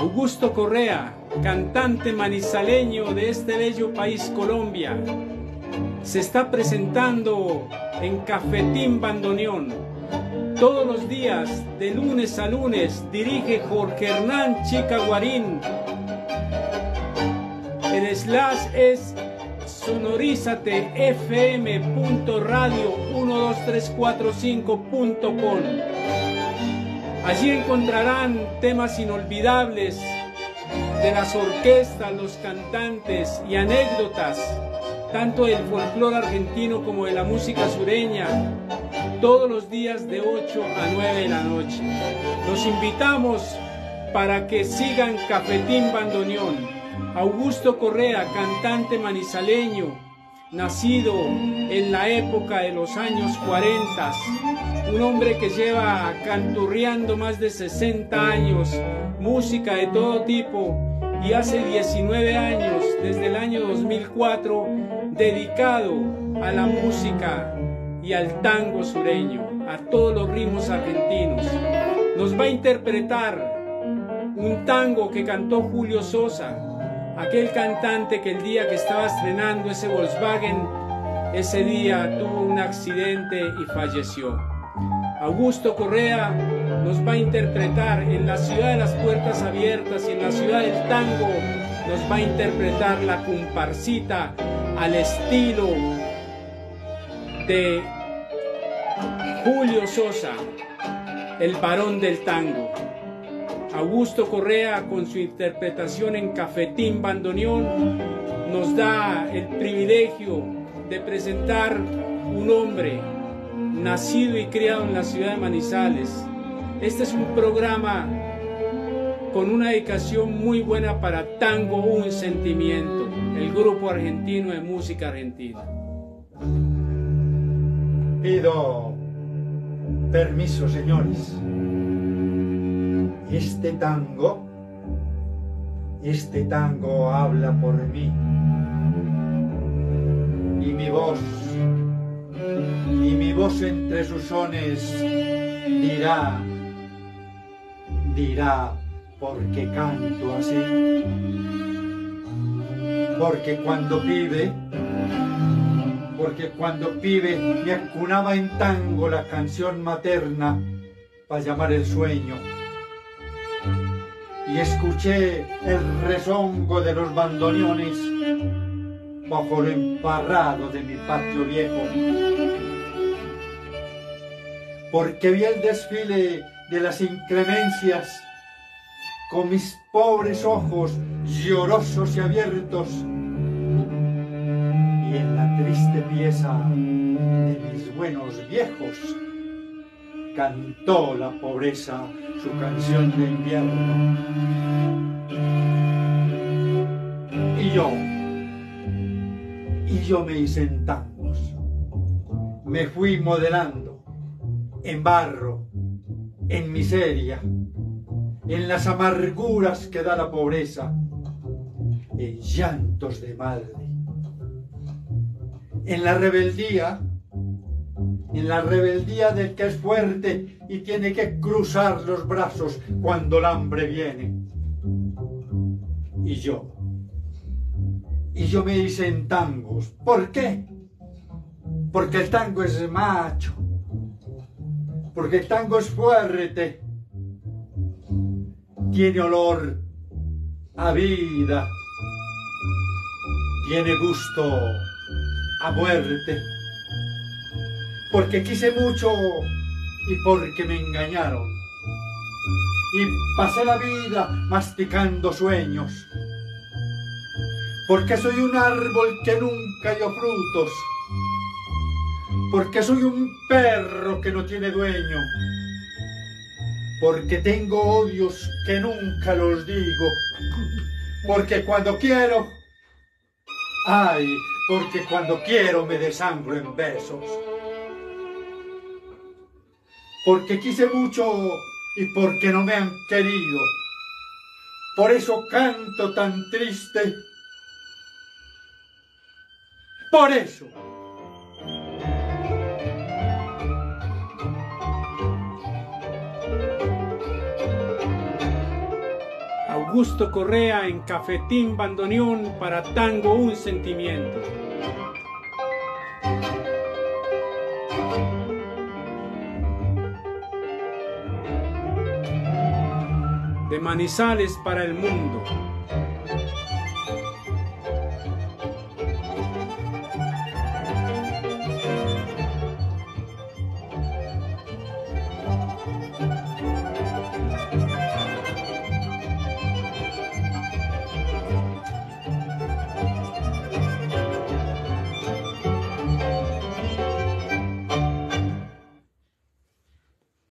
Augusto Correa, cantante manizaleño de este bello país Colombia, se está presentando en Cafetín Bandoneón. Todos los días, de lunes a lunes, dirige Jorge Hernán Chica Guarín. El slash es sonorizatefm.radio12345.com. Allí encontrarán temas inolvidables de las orquestas, los cantantes y anécdotas, tanto del folclore argentino como de la música sureña, todos los días de 8 a 9 de la noche. Los invitamos para que sigan Cafetín Bandoneón. Augusto Correa, cantante manizaleño, nacido en la época de los años 40, un hombre que lleva canturreando más de 60 años, música de todo tipo, y hace 19 años, desde el año 2004, dedicado a la música y al tango sureño, a todos los ritmos argentinos. Nos va a interpretar un tango que cantó Julio Sosa, aquel cantante que el día que estaba estrenando ese Volkswagen, ese día tuvo un accidente y falleció. Augusto Correa nos va a interpretar en la ciudad de las puertas abiertas y en la ciudad del tango, nos va a interpretar la comparsita al estilo de Julio Sosa, el varón del tango. Augusto Correa, con su interpretación en Cafetín Bandoneón, nos da el privilegio de presentar un hombre nacido y criado en la ciudad de Manizales. Este es un programa con una dedicación muy buena para Tango Un Sentimiento, el grupo argentino de música argentina. Pido permiso, señores. Este tango habla por mí, y mi voz entre sus sones dirá porque canto así, porque cuando pibe me acunaba en tango la canción materna para llamar el sueño. Y escuché el rezongo de los bandoneones bajo lo emparrado de mi patio viejo. Porque vi el desfile de las inclemencias con mis pobres ojos llorosos y abiertos, y en la triste pieza de mis buenos viejos cantó la pobreza su canción de invierno. Y yo me hice en tangos, me fui modelando en barro, en miseria, en las amarguras que da la pobreza, en llantos de madre, en la rebeldía del que es fuerte y tiene que cruzar los brazos cuando el hambre viene. Y yo me hice en tangos. ¿Por qué? Porque el tango es macho, porque el tango es fuerte, tiene olor a vida, tiene gusto a muerte. Porque quise mucho y porque me engañaron. Y pasé la vida masticando sueños. Porque soy un árbol que nunca dio frutos. Porque soy un perro que no tiene dueño. Porque tengo odios que nunca los digo. Porque cuando quiero... porque cuando quiero me desangro en besos. Porque quise mucho y porque no me han querido. Por eso canto tan triste. Por eso. Augusto Correa en Cafetín Bandoneón para Tango un Sentimiento. De Manizales para el mundo.